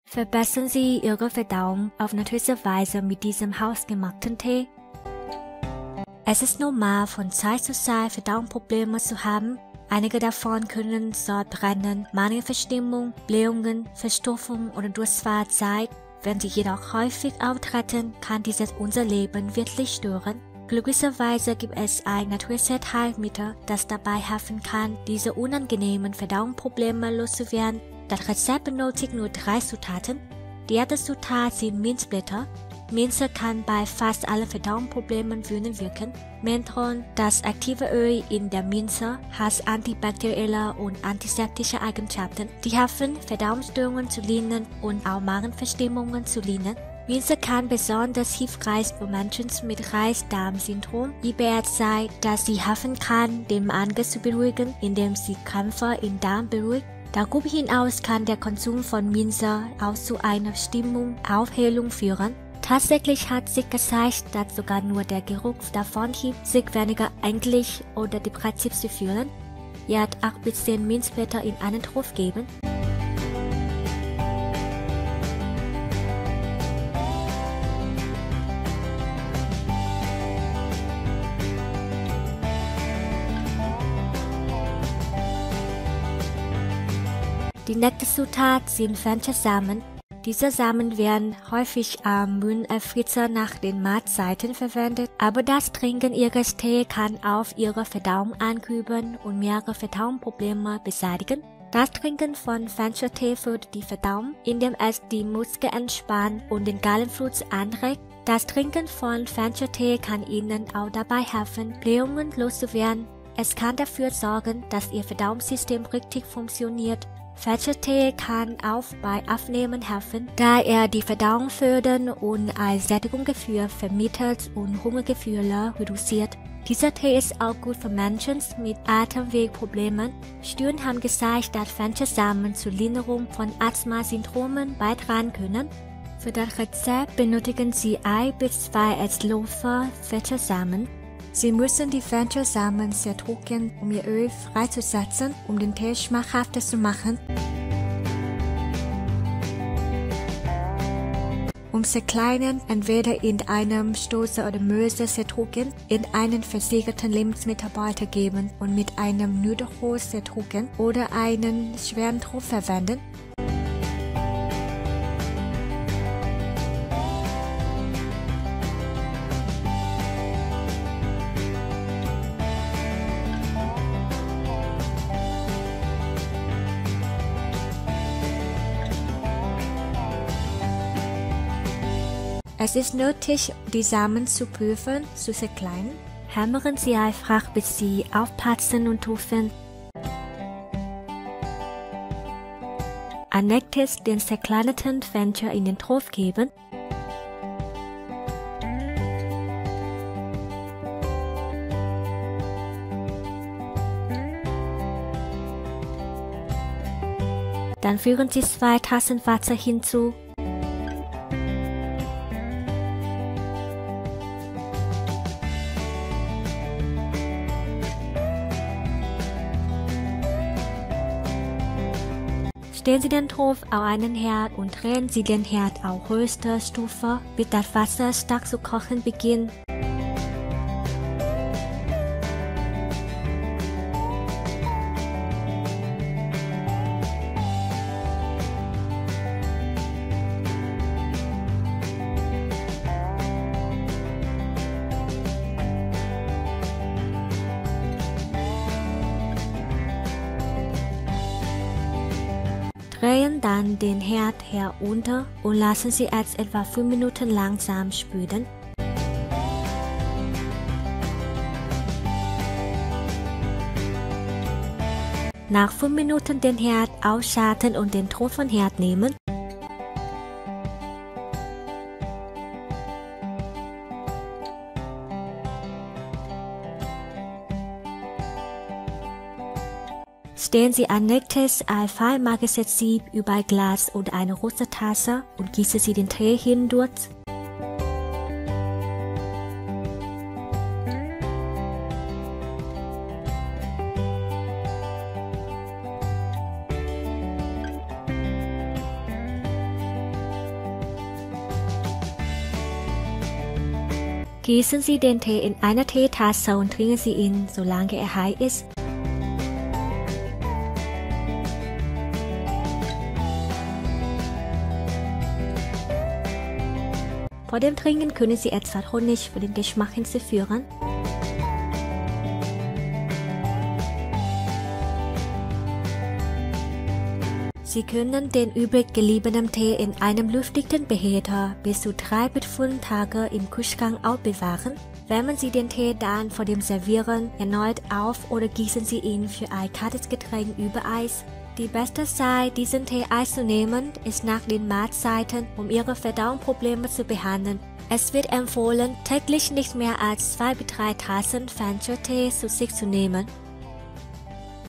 Verbessern Sie Ihre Verdauung auf natürliche Weise mit diesem hausgemachten Tee. Es ist normal, von Zeit zu Zeit Verdauungsprobleme zu haben. Einige davon können Sodbrennen, Magenverstimmung, Blähungen, Verstopfung oder Durchfall sein. Wenn sie jedoch häufig auftreten, kann dieses unser Leben wirklich stören. Glücklicherweise gibt es ein natürliches Heilmittel, das dabei helfen kann, diese unangenehmen Verdauungsprobleme loszuwerden. Das Rezept benötigt nur 3 Zutaten. Die erste Zutat sind Minzblätter. Minze kann bei fast allen Verdauungsproblemen wirken. Menthol, das aktive Öl in der Minze, hat antibakterielle und antiseptische Eigenschaften, die helfen, Verdauungsstörungen zu lindern und auch Magenverstimmungen zu lindern. Minze kann besonders hilfreich für Menschen mit Reizdarmsyndrom (IBS) sein, da sie helfen kann, den Magen zu beruhigen, indem sie Krämpfe im Darm beruhigt. Darüber hinaus kann der Konsum von Minze auch zu einer Stimmungaufhellung führen. Tatsächlich hat sich gezeigt, dass sogar nur der Geruch davon hilft, sich weniger ängstlich oder depressiv zu fühlen. Jetzt 8 bis 10 Minzblätter in einen Topf geben. Die nächste Zutat sind Fenchelsamen. Diese Samen werden häufig am Mühlenfritzer nach den Mahlzeiten verwendet, aber das Trinken ihres Tee kann auf ihre Verdauung ankurbeln und mehrere Verdauungsprobleme beseitigen. Das Trinken von Fencheltee fördert die Verdauung, indem es die Muskeln entspannt und den Gallenfluss anregt. Das Trinken von Fencheltee kann Ihnen auch dabei helfen, Blähungen loszuwerden. Es kann dafür sorgen, dass Ihr Verdauungssystem richtig funktioniert. Fencheltee kann auch bei Abnehmen helfen, da er die Verdauung fördert und ein Sättigungsgefühl vermittelt und Hungergefühle reduziert. Dieser Tee ist auch gut für Menschen mit Atemwegproblemen. Studien haben gezeigt, dass Fenchelsamen zur Linderung von Asthma-Syndromen beitragen können. Für das Rezept benötigen Sie 1 bis 2 Esslöffel Fenchelsamen. Sie müssen die Fenchelsamen sehr trocknen, um ihr Öl freizusetzen, um den Tee schmackhafter zu machen. Um zerkleinern, entweder in einem Stoßer oder Möse sehr trocken, in einen versiegelten Lebensmittelbeutel geben und mit einem Nudelholz sehr trocken oder einen schweren Topf verwenden. Es ist nötig, die Samen zu prüfen, zu zerkleinern. Hämmern Sie einfach, bis sie aufplatzen und tupfen. Als nächstes den zerkleinerten Fenchel in den Topf geben. Dann fügen Sie 2 Tassen Wasser hinzu. Stellen Sie den Topf auf einen Herd und drehen Sie den Herd auf höchster Stufe, bis das Wasser stark zu kochen beginnt. Drehen dann den Herd herunter und lassen Sie es etwa 5 Minuten langsam spülen. Nach 5 Minuten den Herd ausschalten und den Topf vom Herd nehmen. Stellen Sie ein nächstes ein feinmagiges Sieb über ein Glas oder eine große Tasse und gießen Sie den Tee hindurch. Gießen Sie den Tee in eine Teetasse und trinken Sie ihn, solange er heiß ist. Vor dem Trinken können Sie etwas Honig für den Geschmack hinzufügen. Sie können den übrig gebliebenen Tee in einem luftdichten Behälter bis zu 3 bis 5 Tage im Kühlschrank aufbewahren. Wärmen Sie den Tee dann vor dem Servieren erneut auf oder gießen Sie ihn für ein kaltes Getränk über Eis. Die beste Zeit, diesen Tee einzunehmen, ist nach den Mahlzeiten, um Ihre Verdauungsprobleme zu behandeln. Es wird empfohlen, täglich nicht mehr als 2 bis 3 Tassen Fencheltee zu sich zu nehmen.